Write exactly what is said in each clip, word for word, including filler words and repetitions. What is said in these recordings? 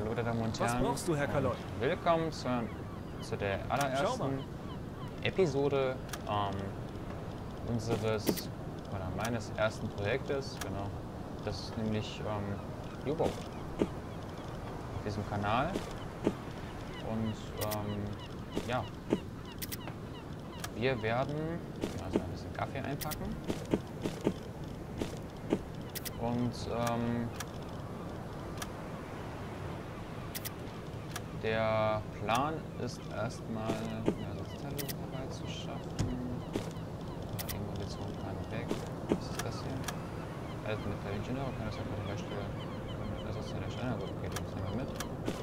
Hallo, meine Damen und Was Herren. brauchst du, Herr Kaloi? Willkommen zu, zu der allerersten Episode ähm, unseres, oder meines ersten Projektes. Genau. Das ist nämlich ähm, U-Boat. Auf diesem Kanal. Und ähm, ja, wir werden also ein bisschen Kaffee einpacken. Und ähm, der Plan ist erstmal eine Sitzteile herbeizuschaffen. Ja, die Munition kann weg. Was ist das hier? Also mit der Ingenieur kann das einfach herstellen. Das ist ja der Steiner. Gut, okay, das nehmen wir mit.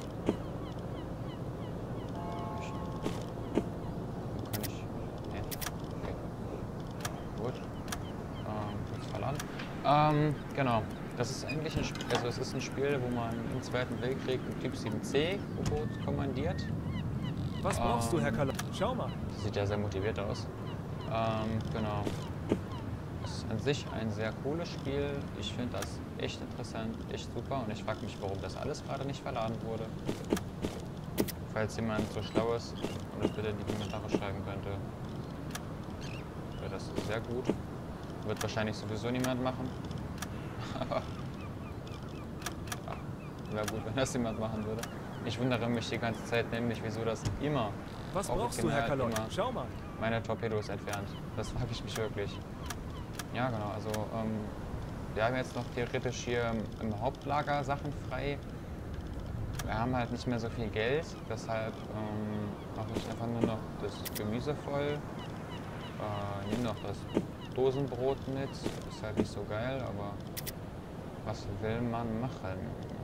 Kann ich. Ne? Okay. Gut. Ähm, kurz verladen. Ähm, genau. Das ist eigentlich ein Spiel, also es ist ein Spiel, wo man im Zweiten Weltkrieg ein Typ sieben C U-Boot kommandiert. Was brauchst ähm, du, Herr Kaloi? Schau mal. Das sieht ja sehr motiviert aus. Ähm, genau. Es ist an sich ein sehr cooles Spiel. Ich finde das echt interessant, echt super und ich frage mich, warum das alles gerade nicht verladen wurde. Falls jemand so schlau ist und das bitte in die Kommentare schreiben könnte, wäre das sehr gut. Wird wahrscheinlich sowieso niemand machen. Aber wäre gut, wenn das jemand machen würde. Ich wundere mich die ganze Zeit nämlich, wieso das immer, Was brauchst du, Herr Kaloi? Schau mal. meine Torpedos entfernt. Das frage ich mich wirklich. Ja, genau. Also ähm, wir haben jetzt noch theoretisch hier im Hauptlager Sachen frei. Wir haben halt nicht mehr so viel Geld, deshalb ähm, mache ich einfach nur noch das Gemüse voll. Äh, nehme noch das Dosenbrot mit. Ist halt nicht so geil, aber was will man machen?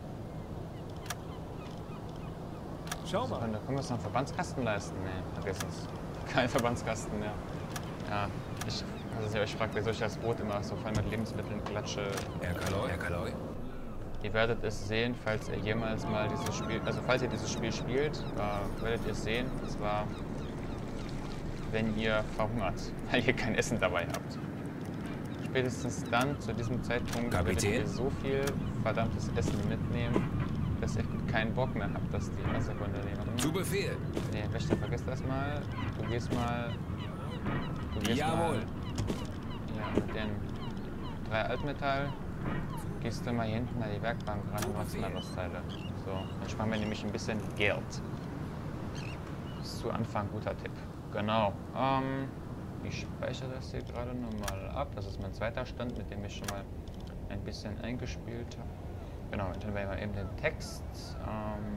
Schau Also, mal. da können wir uns noch einen Verbandskasten leisten. Nee, vergessen es. Kein Verbandskasten mehr. Ja, ich, also ich frage, wieso ich das Brot immer so voll mit Lebensmitteln klatsche. Herr Kaloi, Herr Kaloi. Ihr werdet es sehen, falls ihr jemals mal dieses Spiel, also falls ihr dieses Spiel spielt, äh, werdet ihr es sehen. Und zwar, wenn ihr verhungert, weil ihr kein Essen dabei habt. Spätestens dann, zu diesem Zeitpunkt, werdet ihr so viel verdammtes Essen mitnehmen, dass ihr keinen Bock mehr habt, dass die eine Sekunde nehmen. Zu Befehl. Nee, Wächter, vergiss das mal. Du gehst mal. Du gehst Jawohl. mal. Ja, mit den drei Altmetall. Gehst du mal hier hinten an die Werkbank ran und machst mal was Teile. So, dann sparen wir nämlich ein bisschen Geld. Das ist zu Anfang ein guter Tipp. Genau. Ähm, ich speichere das hier gerade nochmal ab. Das ist mein zweiter Stand, mit dem ich schon mal ein bisschen eingespielt habe. Genau, dann werden wir eben den Text. Ähm,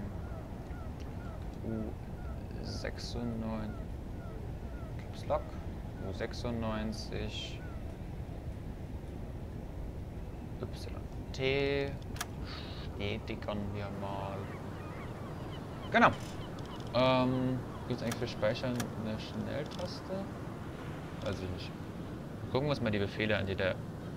U sechsundneunzig. Caps Lock. U sechsundneunzig. Y T. Stetigen wir mal. Genau. Ähm, gibt es eigentlich für Speichern eine Schnelltaste? Weiß ich nicht. Gucken wir uns mal die Befehle an, die der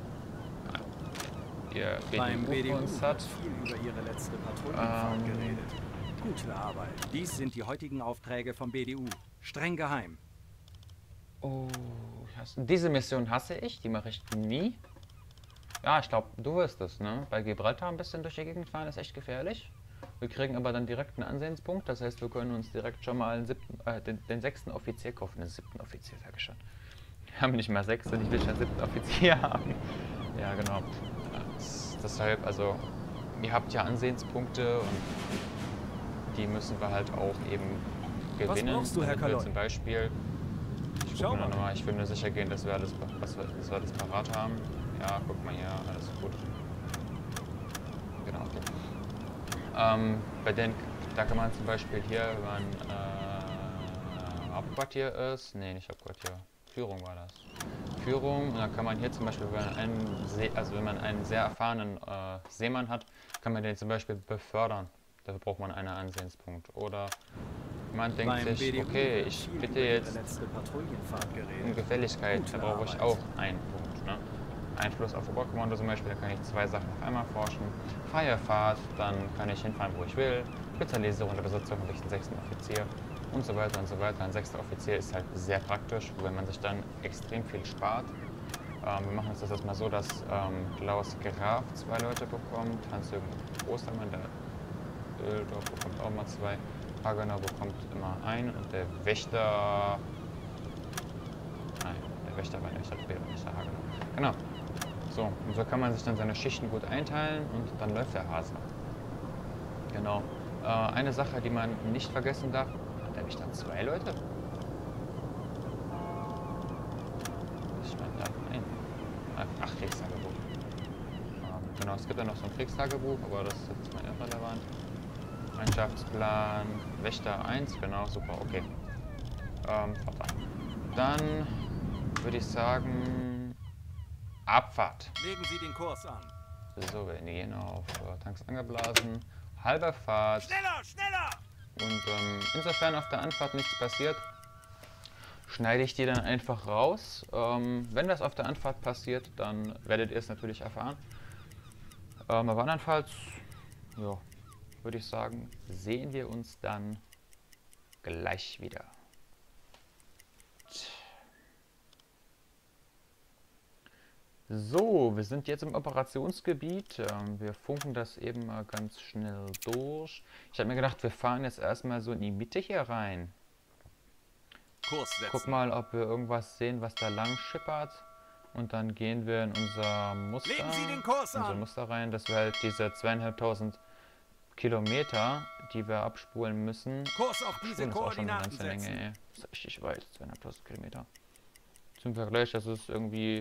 ihr Beim B D U uns hat hat. viel über Ihre letzte Patrouillenfahrt Ähm, geredet. Gute Arbeit. Dies sind die heutigen Aufträge vom B D U. Streng geheim. Oh, ich hasse, diese Mission hasse ich, die mache ich nie. Ja, ich glaube, du wirst es, ne? Bei Gibraltar ein bisschen durch die Gegend fahren ist echt gefährlich. Wir kriegen aber dann direkt einen Ansehenspunkt, das heißt, wir können uns direkt schon mal einen siebten, äh, den, den sechsten Offizier kaufen. Den siebten Offizier, sag ich schon. Wir haben nicht mal sechs und ich will schon einen siebten Offizier haben. Ja, genau. Das, deshalb, also, ihr habt ja Ansehenspunkte und die müssen wir halt auch eben gewinnen. Was brauchst du, Herr damit wir Kaloi? zum Beispiel, ich Schau guck mal. mal nochmal, ich will nur sicher gehen, dass wir alles, was wir, dass wir alles parat haben. Ja, guck mal hier, alles gut. Genau. Ähm, bei den, da kann man zum Beispiel hier, wenn man äh, Hauptquartier ist, nee, nicht Hauptquartier, Führung war das. Führung, und dann kann man hier zum Beispiel, wenn man einen, See, also wenn man einen sehr erfahrenen äh, Seemann hat, kann man den zum Beispiel befördern. Dafür braucht man einen Ansehenspunkt. Oder man denkt Beim sich, B D U okay, hat ich viel bitte über Ihre jetzt letzte Patrouillenfahrt geredet. um Gefälligkeit, Gute da brauche ich Arbeit. auch einen Punkt. Ne? Einfluss auf Oberkommando zum Beispiel, da kann ich zwei Sachen auf einmal forschen. Freie Fahrt, dann kann ich hinfahren, wo ich will. Spezialisierung der Besatzung habe ich den sechsten Offizier und so weiter und so weiter. Ein sechster Offizier ist halt sehr praktisch, wenn man sich dann extrem viel spart. Ähm, wir machen uns das erstmal so, dass ähm, Klaus Graf zwei Leute bekommt, Hans-Jürgen Ostermann, der Öldorf bekommt auch mal zwei. Hagenau bekommt immer einen und der Wächter... Nein, der Wächter war nicht der Wächter, nicht der Hagenau. Genau. So, und so kann man sich dann seine Schichten gut einteilen und dann läuft der Hase. Genau. Äh, eine Sache, die man nicht vergessen darf, hat der Wächter zwei Leute? Was stand da? Nein. Ach, Kriegstagebuch. Ähm, genau, es gibt ja noch so ein Kriegstagebuch, aber das ist jetzt mal irrelevant. Mannschaftsplan, Wächter eins, genau, super, okay. Ähm, Vater. Dann würde ich sagen, Abfahrt. Legen Sie den Kurs an. So, wir gehen auf äh, Tanks angeblasen. Halber Fahrt. Schneller, schneller! Und ähm, insofern auf der Anfahrt nichts passiert, schneide ich die dann einfach raus. Ähm, wenn das auf der Anfahrt passiert, dann werdet ihr es natürlich erfahren. Ähm, aber andernfalls, ja, würde ich sagen, sehen wir uns dann gleich wieder. So, wir sind jetzt im Operationsgebiet. Ähm, wir funken das eben mal ganz schnell durch. Ich habe mir gedacht, wir fahren jetzt erstmal so in die Mitte hier rein. Kurs setzen. Guck mal, ob wir irgendwas sehen, was da lang schippert. Und dann gehen wir in unser Muster, Legen Sie den Kurs unser an. Muster rein, dass wir halt diese zweieinhalbtausend Kilometer, die wir abspulen müssen. Kurs auf diese Abspulen ist auch schon eine Koordinaten ganze Menge, setzen. ey. Das ist richtig weit, zweieinhalbtausend Kilometer. Zum Vergleich, das ist irgendwie...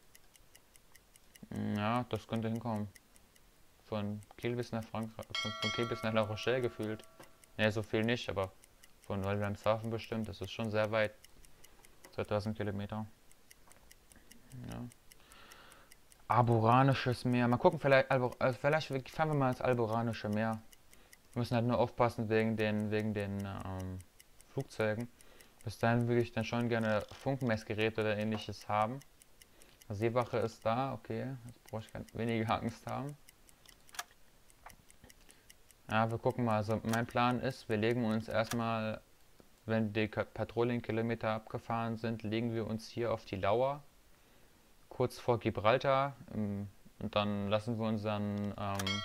Ja, das könnte hinkommen. Von Kiel bis nach Frankreich, von, von Kiel bis nach La Rochelle gefühlt. Ne, so viel nicht, aber von Wilhelmshaven bestimmt. Das ist schon sehr weit. zweitausend Kilometer. Ja. Alboranisches Meer. Mal gucken, vielleicht, Albor also vielleicht fahren wir mal ins Alboranische Meer. Wir müssen halt nur aufpassen wegen den, wegen den ähm, Flugzeugen. Bis dahin würde ich dann schon gerne Funkmessgeräte oder ähnliches haben. Seewache ist da, okay. Jetzt brauche ich keine, weniger Angst haben. Ja, wir gucken mal. Also mein Plan ist, wir legen uns erstmal, wenn die Patrouillenkilometer abgefahren sind, legen wir uns hier auf die Lauer. Kurz vor Gibraltar. Und dann lassen wir unseren ähm,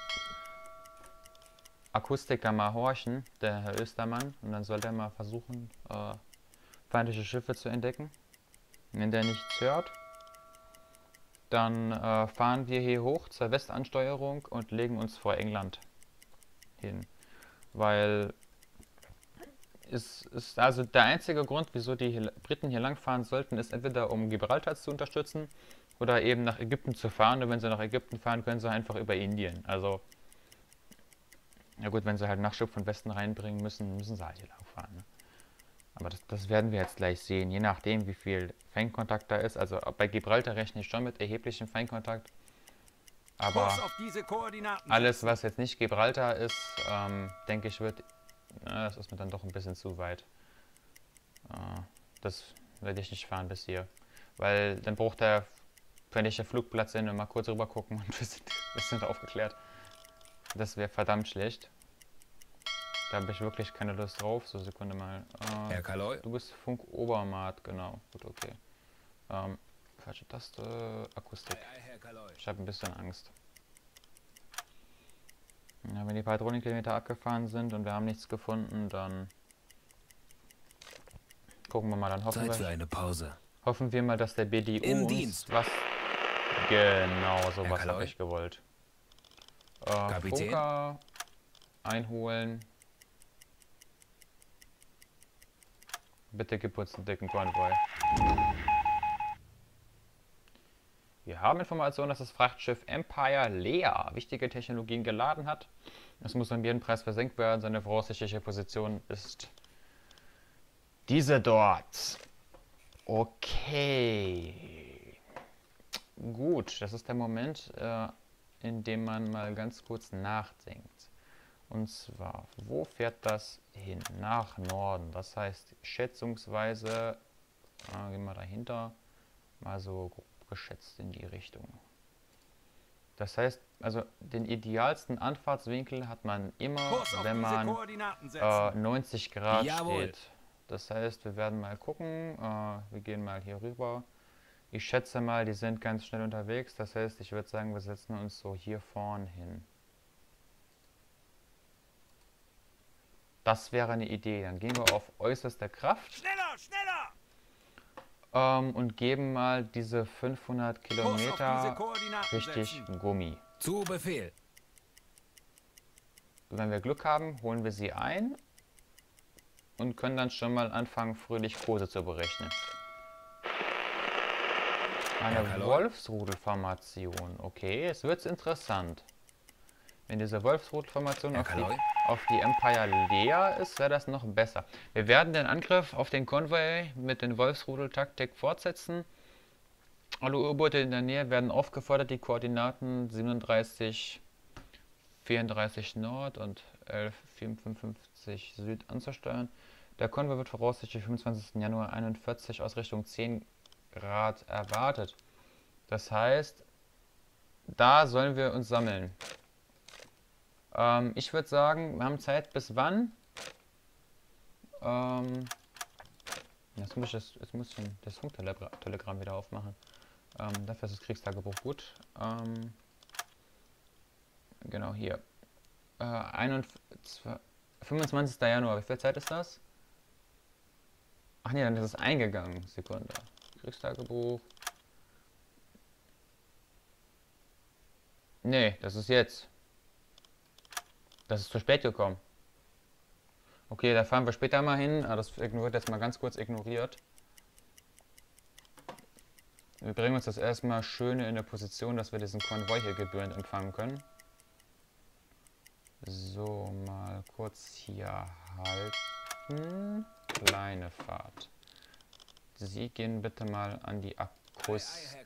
Akustiker mal horchen, der Herr Östermann. Und dann soll der mal versuchen, äh, feindliche Schiffe zu entdecken. Wenn der nichts hört, dann äh, fahren wir hier hoch zur Westansteuerung und legen uns vor England hin. Weil es ist also der einzige Grund, wieso die hier, Briten hier langfahren sollten, ist entweder um Gibraltar zu unterstützen oder eben nach Ägypten zu fahren. Und wenn sie nach Ägypten fahren, können sie einfach über Indien. Also, ja gut, wenn sie halt Nachschub von Westen reinbringen müssen, müssen sie halt hier lang fahren. Ne? Aber das, das werden wir jetzt gleich sehen, je nachdem wie viel Feindkontakt da ist. Also bei Gibraltar rechne ich schon mit erheblichem Feindkontakt. Aber Kurs auf diese Koordinaten alles, setzen. was jetzt nicht Gibraltar ist, ähm, denke ich, wird... Na, das ist mir dann doch ein bisschen zu weit. Äh, das werde ich nicht fahren bis hier. Weil dann braucht der feindliche Flugplatz hin und mal kurz rüber gucken und wir sind, wir sind aufgeklärt. Das wäre verdammt schlecht. Da habe ich wirklich keine Lust drauf. So, Sekunde mal. Äh, Herr Kaloy? Du bist Funk Obermatt, genau. Gut, okay. Ähm, falsche Taste, Akustik. Herr Kaloy. Ich habe ein bisschen Angst. Ja, wenn die Patrouillenkilometer abgefahren sind und wir haben nichts gefunden, dann gucken wir mal. Dann hoffen Zeit für wir, eine Pause. hoffen wir mal, dass der B D U Im uns Dienst. was... Genau, sowas Kaloy? habe ich gewollt. Äh, Kapitän? Funker einholen. Bitte gib uns einen dicken Konvoi. Wir haben Informationen, dass das Frachtschiff Empire Lea wichtige Technologien geladen hat. Es muss um jeden Preis versenkt werden. Seine voraussichtliche Position ist diese dort. Okay. Gut, das ist der Moment, äh, in dem man mal ganz kurz nachdenkt. Und zwar, wo fährt das hin? Nach Norden. Das heißt, schätzungsweise, äh, gehen wir dahinter, mal so grob geschätzt in die Richtung. Das heißt, also den idealsten Anfahrtswinkel hat man immer, Kurs auf wenn diese man Koordinaten setzen. äh, neunzig Grad Jawohl. steht. Das heißt, wir werden mal gucken, äh, wir gehen mal hier rüber. Ich schätze mal, die sind ganz schnell unterwegs. Das heißt, ich würde sagen, wir setzen uns so hier vorn hin. Das wäre eine Idee. Dann gehen wir auf äußerste Kraft. Schneller, schneller! Ähm, und geben mal diese fünfhundert Kilometer richtig setzen. Gummi. Zu Befehl. Wenn wir Glück haben, holen wir sie ein und können dann schon mal anfangen, fröhlich Kurse zu berechnen. Eine Wolfsrudelformation. Okay, jetzt wird's interessant. Wenn diese Wolfsrudelformation auf die, auf die Empire leer ist, wäre das noch besser. Wir werden den Angriff auf den Konvoi mit den Wolfsrudel-Taktik fortsetzen. Alle U-Boote in der Nähe werden aufgefordert, die Koordinaten siebenunddreißig, vierunddreißig Nord und elf, vierundfünfzig Süd anzusteuern. Der Konvoi wird voraussichtlich fünfundzwanzigsten Januar einundvierzig aus Richtung zehn Grad erwartet. Das heißt, da sollen wir uns sammeln. Ähm, ich würde sagen, wir haben Zeit bis wann? Ähm, jetzt muss ich das, jetzt muss ich das Funktelegramm wieder aufmachen. Ähm, dafür ist das Kriegstagebuch gut. Ähm, genau hier. Äh, fünfundzwanzigsten Januar. Wie viel Zeit ist das? Ach nee, dann ist es eingegangen. Sekunde. Kriegstagebuch. Nee, das ist jetzt. Das ist zu spät gekommen. Okay, da fahren wir später mal hin. Ah, das wird jetzt mal ganz kurz ignoriert. Wir bringen uns das erstmal schön in eine Position, dass wir diesen Konvoi hier gebührend empfangen können. So, mal kurz hier halten. Kleine Fahrt. Sie gehen bitte mal an die Akustik.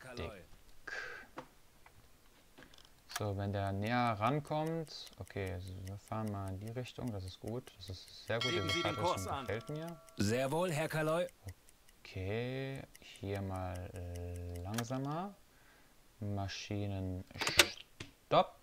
So, wenn der näher rankommt. Okay, also wir fahren mal in die Richtung. Das ist gut. Das ist sehr gut. Diese Fahrtrichtung gefällt mir. Sehr wohl, Herr Kaloi. Okay, hier mal äh, langsamer. Maschinen Stopp.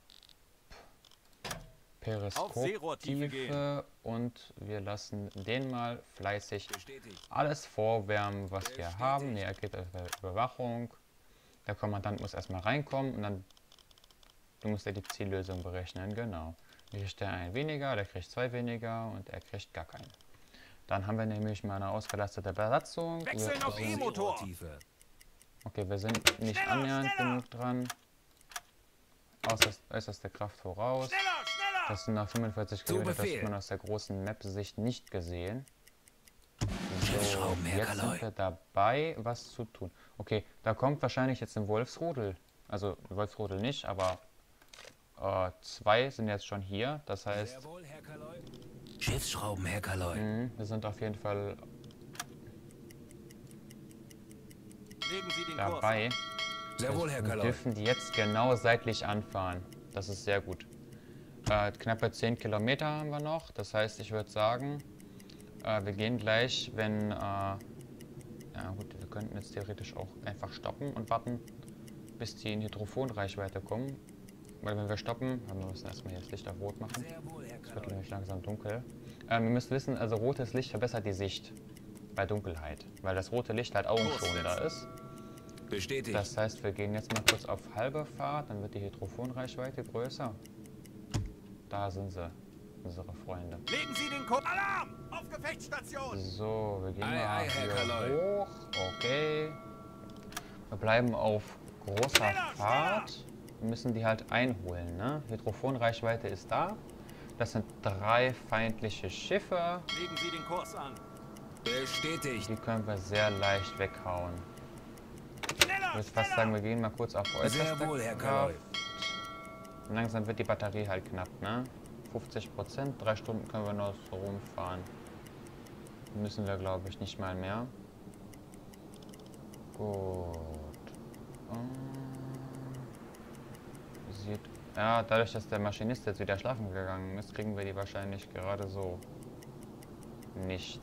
Periskoptiefe und wir lassen den mal fleißig Bestätigt. alles vorwärmen, was wir Bestätigt. haben. Ne, er geht auf Überwachung. Der Kommandant muss erstmal reinkommen und dann du musst ja die Ziellösung berechnen, genau. Hier kriegt er einen weniger, der kriegt zwei weniger und er kriegt gar keinen. Dann haben wir nämlich mal eine ausgelastete Besatzung. Wechseln auf E-Motor. Okay, wir sind nicht Schneller, annähernd schneller. genug dran. Äußerst, äußerste Kraft voraus. Schneller, schneller! Das sind nach fünfundvierzig Zu Kilometer, das Befehl. hat man aus der großen Map-Sicht nicht gesehen. So, Schiffsschrauben, Herr jetzt Kaloi. sind wir dabei, was zu tun. Okay, da kommt wahrscheinlich jetzt ein Wolfsrudel. Also Wolfsrudel nicht, aber äh, zwei sind jetzt schon hier. Das heißt, Sehr wohl, Herr Kaloi. Schiffsschrauben, Herr Kaloi. mh, wir sind auf jeden Fall Legen Sie den Kurs dabei. an. Sehr wohl, Herr Wir Kaloi. dürfen die jetzt genau seitlich anfahren. Das ist sehr gut. Äh, knappe zehn Kilometer haben wir noch. Das heißt, ich würde sagen, äh, wir gehen gleich, wenn... Äh, ja gut, wir könnten jetzt theoretisch auch einfach stoppen und warten, bis die in Hydrophonreichweite kommen. Weil wenn wir stoppen, wir müssen erstmal jetzt Licht auf Rot machen. Sehr wohl, Herr Es wird Kaloi. nämlich langsam dunkel. Ähm, wir müssen wissen, also rotes Licht verbessert die Sicht bei Dunkelheit. Weil das rote Licht halt augenschonender ist. Bestätigt. Das heißt, wir gehen jetzt mal kurz auf halbe Fahrt, dann wird die Hydrophonreichweite größer. Da sind sie, unsere Freunde. Legen Sie den Kurs. Alarm! Auf Gefechtsstation! So, wir gehen Ei, mal ei, Herr hier Kaloi. hoch. Okay. Wir bleiben auf großer Schneller, Fahrt. Wir müssen die halt einholen, ne? Hydrophonreichweite ist da. Das sind drei feindliche Schiffe. Legen Sie den Kurs an. Bestätigt. Die können wir sehr leicht weghauen. Schneller, Ich würde fast sagen, wir gehen mal kurz auf äußerste Sehr wohl, Herr Kraft. Kaloi. Langsam wird die Batterie halt knapp, ne? fünfzig Prozent, drei Stunden können wir noch so rumfahren. Müssen wir, glaube ich, nicht mal mehr. Gut. Ähm, Sieht... Ja, dadurch, dass der Maschinist jetzt wieder schlafen gegangen ist, kriegen wir die wahrscheinlich gerade so nicht.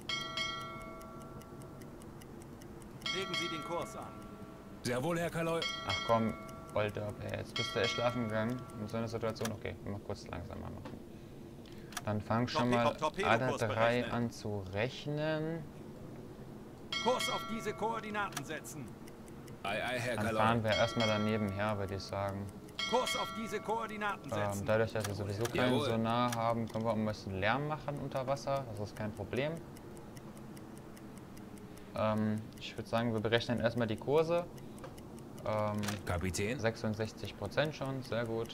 Legen Sie den Kurs an. Sehr wohl, Herr Kaloi. Ach komm, Alter, jetzt bist du echt schlafen gegangen. In so einer Situation, okay, mal kurz langsamer machen. Dann fang schon mal alle drei an zu rechnen. Kurs auf diese Koordinaten setzen. Ei, ei, Herr Dann Kaloi. fahren wir erstmal daneben her, würde ich sagen. Kurs auf diese Koordinaten setzen. Ähm, dadurch, dass wir sowieso keinen Jawohl. Sonar haben, können wir auch ein bisschen Lärm machen unter Wasser. Das ist kein Problem. Ähm, ich würde sagen, wir berechnen erstmal die Kurse. Ähm, Kapitän. sechsundsechzig Prozent schon, sehr gut.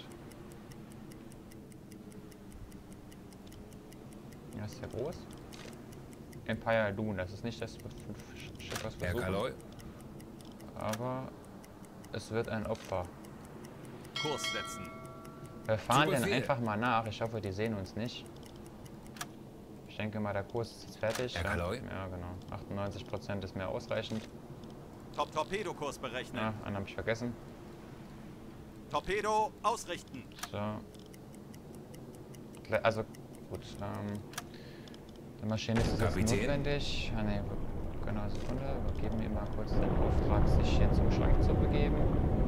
Das ist ja groß. Empire Dune, das ist nicht das Schiff, was wir Herr suchen. Kaloi. Aber es wird ein Opfer. Kurs setzen. Wir fahren Zu den Befehl. einfach mal nach. Ich hoffe, die sehen uns nicht. Ich denke mal, der Kurs ist jetzt fertig. Herr Ja, Kaloi. ja, genau. achtundneunzig Prozent ist mehr ausreichend. Top Torpedokurs berechnen. Ja, einen habe ich vergessen. Torpedo ausrichten. So. Gle- Also, gut. Ähm, der Maschinist ist jetzt Kapitän. notwendig. Ah, nee, wir- genau, Sekunde. Wir geben ihm mal kurz den Auftrag, sich hier zum Schrank zu begeben.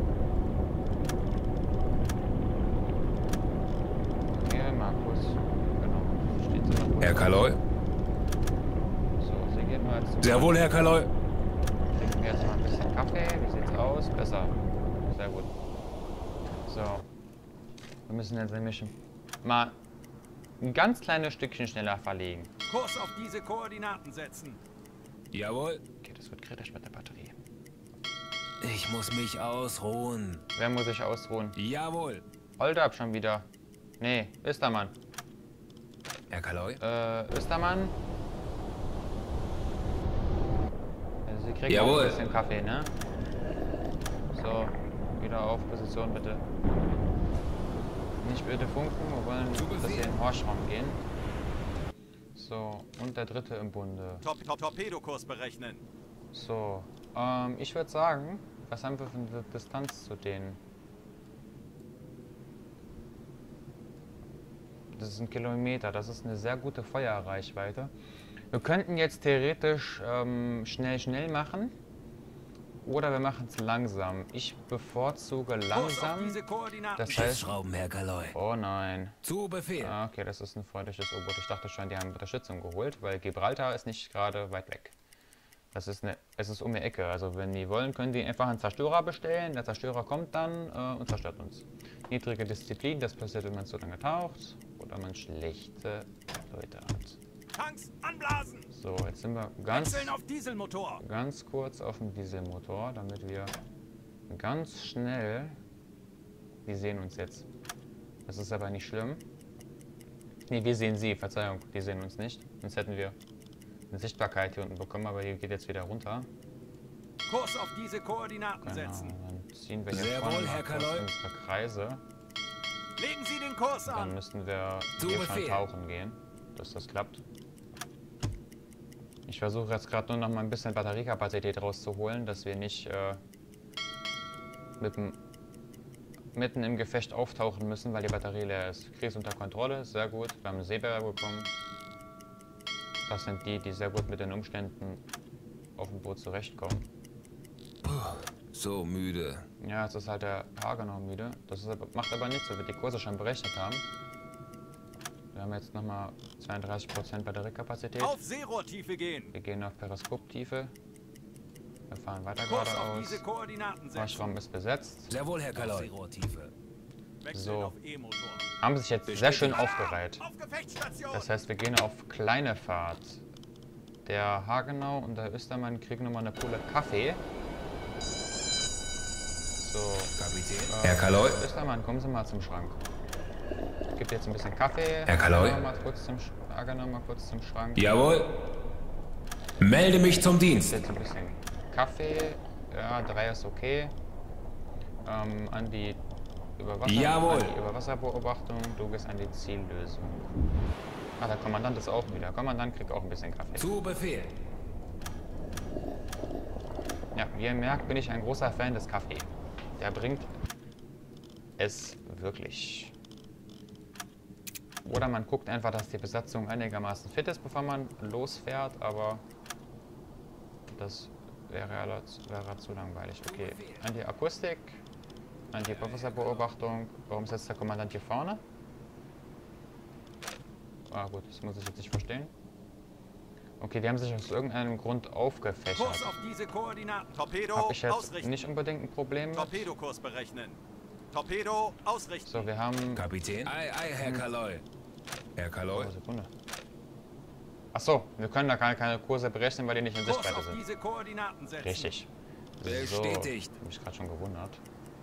Hier, Markus. Genau. Steht sie noch. Herr Kaloi. So, sie geht mal zum Sehr wohl, Herr Kaloi. Trinken wir jetzt mal ein bisschen Kaffee. Wie sieht's aus? Besser. Sehr gut. So. Wir müssen jetzt nämlich mal ein ganz kleines Stückchen schneller verlegen. Kurs auf diese Koordinaten setzen. Jawohl. Okay, das wird kritisch mit der Batterie. Ich muss mich ausruhen. Wer muss sich ausruhen? Jawohl. Hold up schon wieder. Nee, Östermann. Herr Kaloi. Äh, Östermann. Also Sie kriegen Jawohl. auch ein bisschen Kaffee, ne? So, wieder auf Position bitte. Nicht bitte funken, wir wollen, Zu dass Sie Befehl. in den Horschraum gehen. So, und der dritte im Bunde. Top Top Torpedokurs berechnen. So, ähm, ich würde sagen, was haben wir für eine Distanz zu denen? Das ist ein Kilometer, das ist eine sehr gute Feuerreichweite. Wir könnten jetzt theoretisch ähm, schnell, schnell machen. Oder wir machen es langsam. Ich bevorzuge Kurs auf langsam. diese Koordinaten. Das heißt, Schrauben, Herr Kaloi. oh nein. Zu Befehl. Ah, okay, das ist ein freundliches U-Boot. Ich dachte schon, die haben Unterstützung geholt, weil Gibraltar ist nicht gerade weit weg. Das ist eine, es ist um die Ecke. Also wenn die wollen, können die einfach einen Zerstörer bestellen. Der Zerstörer kommt dann äh, und zerstört uns. Niedrige Disziplin, das passiert, wenn man zu lange taucht oder man schlechte Leute hat. Tanks anblasen. So, jetzt sind wir ganz, Wechseln auf Dieselmotor. ganz kurz auf dem Dieselmotor, damit wir ganz schnell... Die sehen uns jetzt. Das ist aber nicht schlimm. Ne, wir sehen sie, Verzeihung, die sehen uns nicht. Sonst hätten wir eine Sichtbarkeit hier unten bekommen, aber die geht jetzt wieder runter. Kurs auf diese Koordinaten Genau, setzen. dann ziehen wir hier Sehr vorne wohl, mal Herr kurz Kaloi. unsere Kreise. Legen Sie den Kurs Dann an. müssten wir Zu hier schon Befehl. tauchen gehen, dass das klappt. Ich versuche jetzt gerade nur noch mal ein bisschen Batteriekapazität rauszuholen, dass wir nicht äh, mit dem, mitten im Gefecht auftauchen müssen, weil die Batterie leer ist. Krieg ist unter Kontrolle, sehr gut. Wir haben einen Seebär bekommen. Das sind die, die sehr gut mit den Umständen auf dem Boot zurechtkommen. So müde. Ja, jetzt ist halt der Hagenau müde. Das ist aber, macht aber nichts, weil wir die Kurse schon berechnet haben. Wir haben jetzt nochmal zweiunddreißig Prozent Batteriekapazität. Auf Seerohrtiefe gehen. Wir gehen auf Periskoptiefe. Wir fahren weiter Kurs auf geradeaus. diese Koordinaten setzen. Waschraum ist besetzt. Sehr wohl, Herr Kaloi. Wechseln So. auf E-Motor. Haben sich jetzt sehr schön aufgereiht. Auf Gefechtsstation. Das heißt, wir gehen auf kleine Fahrt. Der Hagenau und der Östermann kriegen nochmal eine Pulle Kaffee. So. Kapitän. Äh, Herr Kaloi. Östermann, kommen Sie mal zum Schrank. Ich gebe jetzt ein bisschen Kaffee. Herr Kaloi. Hagenau mal kurz zum, Sch- Hagenau mal kurz zum Schrank. Jawohl. Melde mich zum Dienst. Jetzt ein bisschen Kaffee. Ja, drei ist okay. Ähm, an die Überwasser Jawohl. An die Überwasserbeobachtung. Du gehst an die Ziellösung. Ah, der Kommandant ist auch wieder. Kommandant kriegt auch ein bisschen Kaffee. Zu Befehl. Ja, wie ihr merkt, bin ich ein großer Fan des Kaffee. Der bringt es wirklich. Oder man guckt einfach, dass die Besatzung einigermaßen fit ist, bevor man losfährt, aber das wäre, wäre zu langweilig. Okay, an die Akustik, an die Überwasserbeobachtung. Warum sitzt der Kommandant hier vorne? Ah gut, das muss ich jetzt nicht verstehen. Okay, die haben sich aus irgendeinem Grund aufgefächert. Kurs auf diese Koordinaten. Torpedo Habe ich jetzt ausrichten. nicht unbedingt ein Problem mit. Torpedokurs berechnen. Torpedo, ausrichten. So, wir haben... Kapitän? Ei, ei, Herr Kaloi. Herr Kaloi? Oh, Sekunde. Achso, wir können da keine, keine Kurse berechnen, weil die nicht in Kurs Sichtweite auf sind. diese Koordinaten setzen. Richtig. So, Bestätigt. hab mich gerade schon gewundert.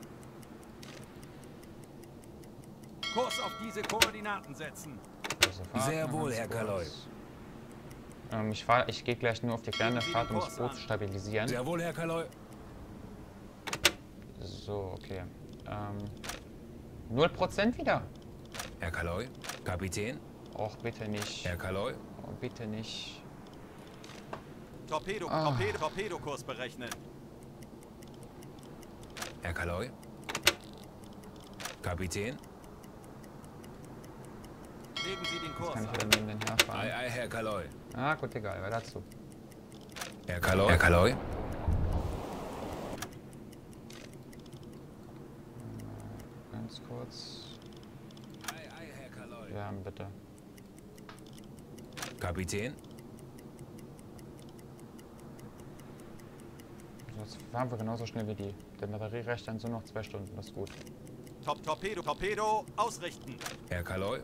Kurs auf diese Koordinaten setzen. Also Fahrt Sehr mal wohl, ganz Herr kurz. Kaloi. Ähm, ich fahr, ich gehe gleich nur auf die kleine Nehmen Sie Fahrt, den um das Kurs Boot an. zu stabilisieren. Sehr wohl, Herr Kaloi. So, okay. Ähm, null Prozent wieder. Herr Kaloi? Kapitän? Och, bitte nicht. Herr Kaloi? Oh, bitte nicht. Torpedo, Ah. Torpedo, Torpedokurs berechnen. Herr Kaloi? Kapitän? Legen Sie den Kurs Kann ich an. wieder neben den herfahren? Ei, ei, Herr Kaloi. Ah, gut, egal, weiter dazu. Herr Kaloi? Herr Kaloi? Ganz kurz. Ei, ei, Herr Kaloi. Ja, bitte. Kapitän? Jetzt fahren wir genauso schnell wie die. Der Batterie reicht dann so noch zwei Stunden, das ist gut. Top, Torpedo, Torpedo, ausrichten. Herr Kaloi?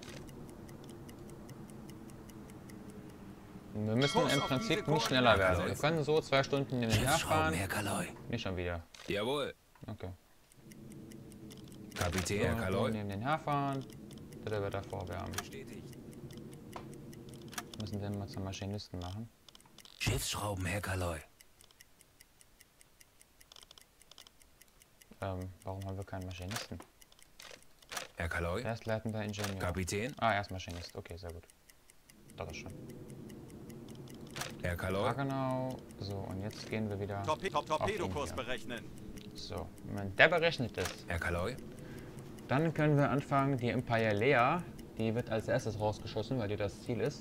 Wir müssen Kurs im auf Prinzip diese nicht schneller werden. Koordinaten Wir können so zwei Stunden nebenher Schiffsschrauben, fahren. Herr Kaloi. Nicht schon wieder. Jawohl. Okay. Kapitän, So, Herr nur Kaloi? neben den herfahren. Bitte wird davor wärmen. Bestätigt. Müssen wir mal zum Maschinisten machen. Schiffsschrauben, Herr Kaloi. Ähm, warum haben wir keinen Maschinisten? Herr Kaloi? Erst leitender Ingenieur. Kapitän? Ah, erst Maschinist. Okay, sehr gut. Das ist schon. Herr Ah, Kaloi? genau. So, und jetzt gehen wir wieder Torpe Top, auf ihn Torpedokurs hier. berechnen. So, wenn der berechnet ist, Herr Kaloi? dann können wir anfangen. Die Empire Lea, die wird als erstes rausgeschossen, weil die das Ziel ist.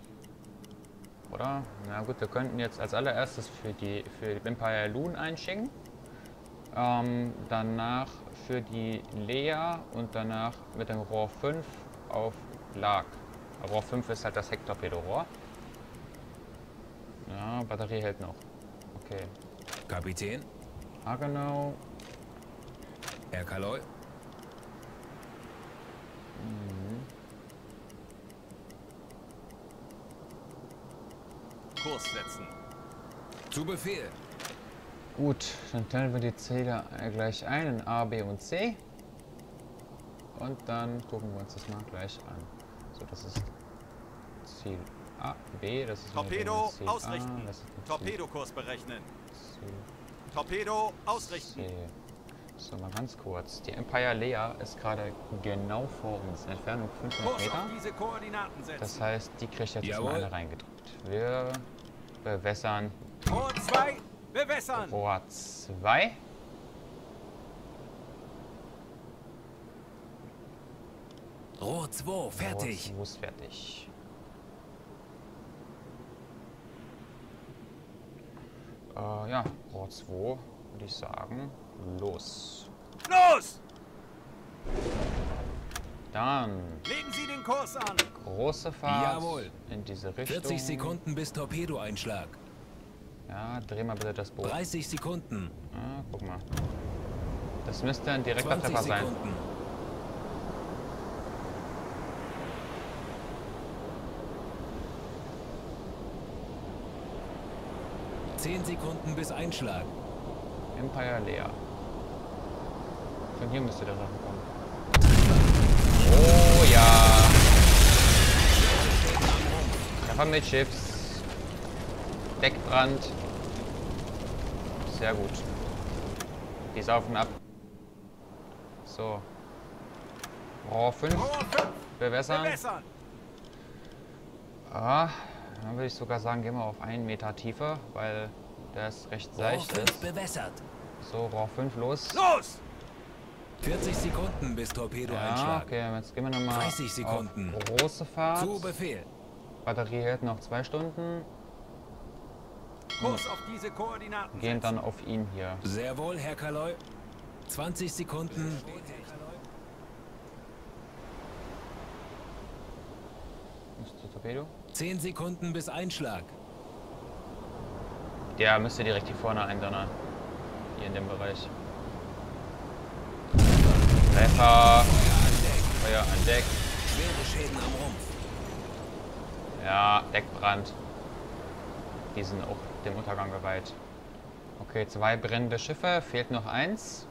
Oder? Na gut, wir könnten jetzt als allererstes für die, für die Empire Loon einschicken. Ähm, danach für die Lea und danach mit dem Rohr fünf auf Lag. Rohr fünf ist halt das Hecktorpedorohr. Ja, Batterie hält noch. Okay. Kapitän? Ah, genau. Herr Kaloi? Kurs setzen. Zu Befehl. Gut, dann teilen wir die Ziele gleich ein in A, B und C. Und dann gucken wir uns das mal gleich an. So, das ist Ziel A, B, das ist Torpedo, Ziel ausrichten. A, das ist ein Torpedokurs berechnen. Ziel Torpedo, ausrichten. C. So, mal ganz kurz. Die Empire Lea ist gerade genau vor uns. Entfernung fünfhundert Kurs auf Meter. diese Koordinaten setzen. Das heißt, die kriegt jetzt Jawohl. mal eine reingedrückt. Wir bewässern Rohr zwei, bewässern. Rohr zwei. Rohr zwei, fertig. Rohr zwei ist fertig. Äh, ja, Rohr zwei würde ich sagen. Los. Los! Dann Legen Sie den Kurs an. große Fahrt Jawohl. in diese Richtung. vierzig Sekunden bis Torpedoeinschlag. Ja, dreh mal bitte das Boot. dreißig Sekunden. Ah, guck mal. Das müsste ein direkter zwanzig Treffer sein. Sekunden. zehn Sekunden bis Einschlag. Empire Lea. Von hier müsste der Sachen kommen. Oh ja. Treffer mit Schiffs. Deckbrand. Sehr gut. Die saufen ab. So. Rohr fünf. Rohr fünf, Bewässern. bewässern. Ah, dann würde ich sogar sagen, gehen wir auf einen Meter tiefer, weil das recht Rohr seicht fünf ist. bewässert. So, Rohr fünf los. Los! vierzig Sekunden bis Ja, Torpedoeinschlag. okay, jetzt gehen wir nochmal dreißig Sekunden. auf große Fahrt. Zu Befehl. Batterie hält noch zwei Stunden. Kurs auf diese Koordinaten Gehen setzen. dann auf ihn hier. Sehr wohl, Herr Kaloi. zwanzig Sekunden. Ist der Torpedo? zehn Sekunden bis Einschlag. Der müsste direkt hier vorne eindonnern. Hier in dem Bereich. Treffer. Feuer an Deck. Schwere Schäden am Rumpf. Ja, Deckbrand. Die sind auch dem Untergang geweiht. Okay, zwei brennende Schiffe. Fehlt noch eins.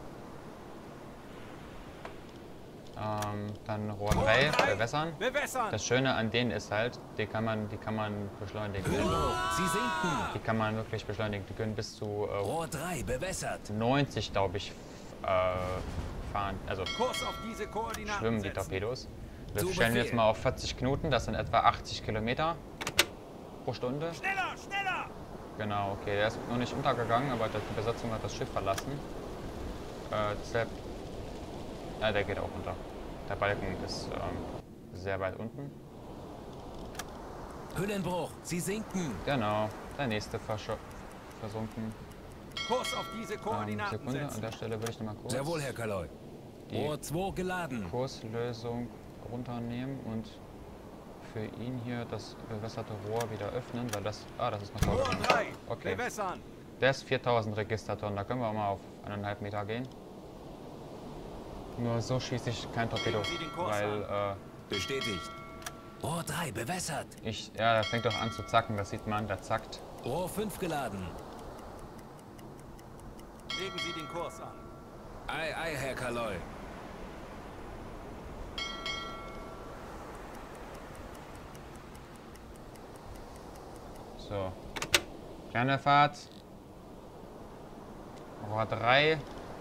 Ähm, dann Rohr drei, bewässern. Das Schöne an denen ist halt, die kann man, die kann man beschleunigen. Höhenbruch. Sie sinken. Die kann man wirklich beschleunigen. Die können bis zu äh, Rohr drei bewässert. neunzig, glaube ich, äh, fahren. Also Kurs auf diese Koordinaten schwimmen die setzen. Torpedos. Wir Zu stellen Befehl. jetzt mal auf vierzig Knoten. Das sind etwa achtzig Kilometer pro Stunde. Schneller, schneller! Genau, okay. Der ist noch nicht untergegangen, aber die Besatzung hat das Schiff verlassen. Äh, deshalb. Ja, der geht auch unter. Der Balken ist ähm, sehr weit unten. Höhenbruch. Sie sinken. Genau, der nächste versch- versunken. Kurs auf diese Ähm, Koordinaten Sekunde, an setzen. der Stelle würde ich noch mal kurz Sehr wohl, Herr Kaloi. die Rohr zwei geladen. Kurslösung runternehmen und für ihn hier das bewässerte Rohr wieder öffnen, weil das... Ah, das ist noch Rohr vorgegangen. drei, Okay. bewässern. Der ist viertausend Registertonnen, da können wir auch mal auf eineinhalb Meter gehen. Nur so schieße ich kein Torpedo, Legen Sie den Kurs weil äh, Bestätigt. Rohr drei bewässert. ich... Ja, der fängt doch an zu zacken, das sieht man, der zackt. Rohr fünf geladen. Legen Sie den Kurs an. Ei, ei, Herr Kaloi. So. Kleine Fahrt. Rohr drei.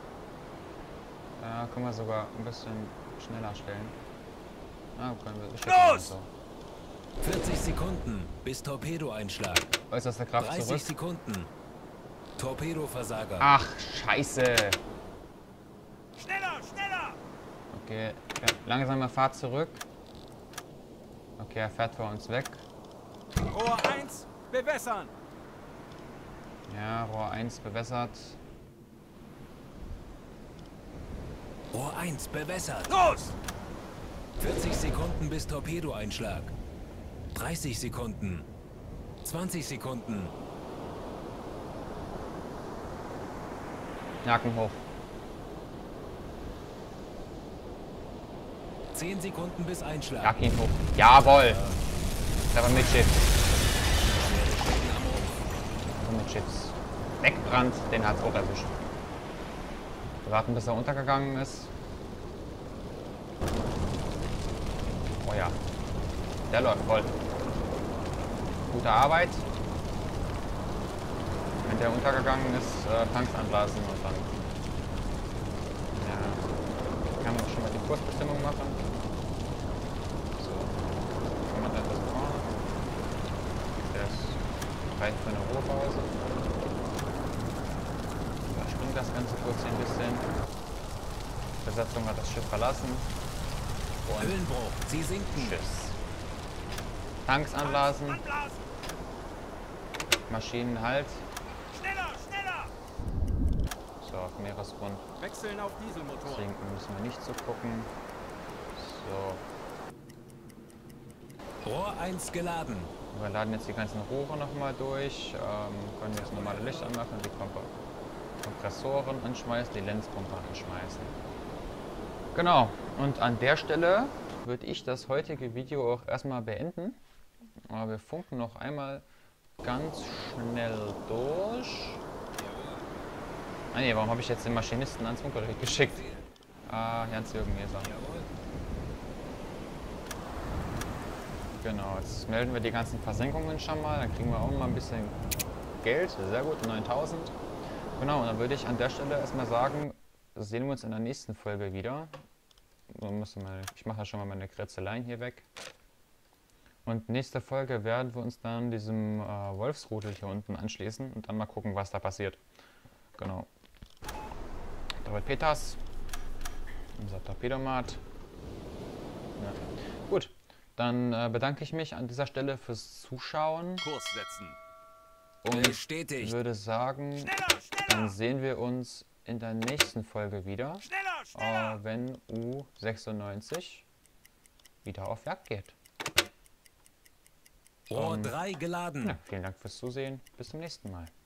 Ja, können wir sogar ein bisschen schneller stellen. Ah, können wir bestimmt Los! so. vierzig Sekunden bis Torpedoeinschlag. Äußerste Kraft dreißig zurück. Sekunden. Torpedoversager. Ach, scheiße. Schneller, schneller! Okay, ja, langsame Fahrt zurück. Okay, er fährt vor uns weg. Rohr eins, bewässern. Ja, Rohr eins bewässert. Rohr eins bewässert. Los! vierzig Sekunden bis Torpedoeinschlag. dreißig Sekunden. zwanzig Sekunden. Nacken hoch. zehn Sekunden bis Einschlag. Nacken hoch. Jawohl. Da war mit Schiff. Also mit Schiffs. Wegbrand, den hat's auch erwischt. Wir warten, bis er untergegangen ist. Oh ja. Der läuft voll. Gute Arbeit. Wenn der untergegangen ist, äh, Tanks anblasen und dann ja, kann man schon mal die Kursbestimmung machen. So. Kommandant ist vorne. Der ist bereit für eine Ruhepause. Überspringt das Ganze kurz hier ein bisschen. Die Besatzung hat das Schiff verlassen. Und Höhenbruch. Sie sinken. tschüss. Tanks anblasen. Anblasen. Maschinen halt. Schneller, schneller! So, auf Meeresgrund Wechseln auf Dieselmotor. sinken müssen wir nicht so gucken. So, Rohr eins geladen. wir laden jetzt die ganzen Rohre nochmal durch. Ähm, können das normale Licht anmachen, die Komp Kompressoren anschmeißen, die Lenzpumpe anschmeißen. Genau, und an der Stelle würde ich das heutige Video auch erstmal beenden. Aber wir funken noch einmal ganz schnell durch. Ah ne, warum habe ich jetzt den Maschinisten ans Funkgerät geschickt? Ah, Hans-Jürgen Meser. Genau, jetzt melden wir die ganzen Versenkungen schon mal. Dann kriegen wir auch mal ein bisschen Geld. Sehr gut, neuntausend. Genau, und dann würde ich an der Stelle erstmal sagen, sehen wir uns in der nächsten Folge wieder. Ich mache ja schon mal meine Krätzeleien hier weg. Und nächste Folge werden wir uns dann diesem äh, Wolfsrudel hier unten anschließen und dann mal gucken, was da passiert. Genau. David Peters, unser Torpedomat. Ja. Gut, dann äh, bedanke ich mich an dieser Stelle fürs Zuschauen Kurs setzen. und Bestätigt. würde sagen, Schneller, schneller! dann sehen wir uns in der nächsten Folge wieder, Schneller, schneller! äh, wenn U sechsundneunzig wieder auf Jagd geht. Rohr Ähm, drei geladen. Ja, vielen Dank fürs Zusehen. Bis zum nächsten Mal.